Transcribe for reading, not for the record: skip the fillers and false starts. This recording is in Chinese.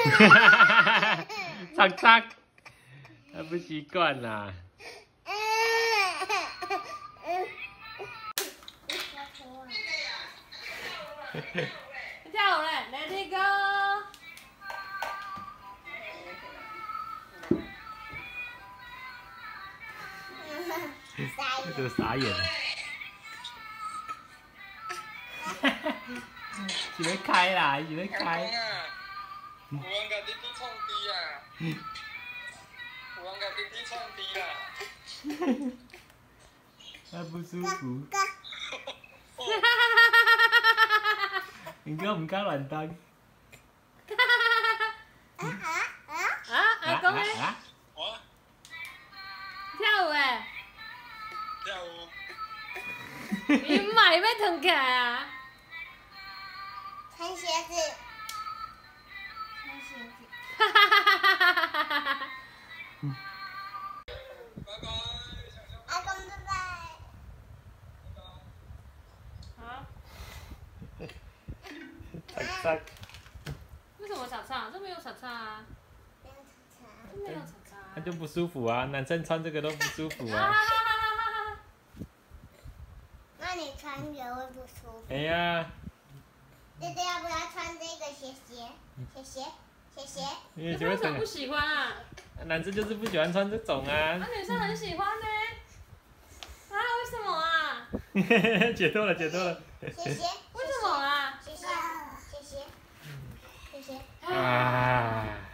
擦擦，他不习惯啦。 跳舞嘞 ，Let it go。 这个傻眼了。是要开啦，是要开。 有人甲弟弟创猪啊！有人甲弟弟创猪啦！ 他不舒服。你哥唔敢乱动。 阿公咧？ 我跳舞诶！ 跳舞。 你唔係要躺起來啊？ 穿鞋子。穿鞋子。 拜拜， 阿公拜拜。 好。 擦擦。 為什麼擦擦？這沒有擦擦啊。沒有擦擦。 他就不舒服啊，男生穿這個都不舒服啊。 那你穿也會不舒服。 哎呀。 弟弟要不要穿這個鞋鞋？鞋鞋，鞋鞋。 你為什麼不喜歡啊？ 男生就是不喜歡穿這種啊。 那女生很喜歡呢。啊？為什麼啊？ 解脫了，解脫了。 鞋鞋。 為什麼啊？ 鞋鞋，鞋鞋，鞋鞋。 啊。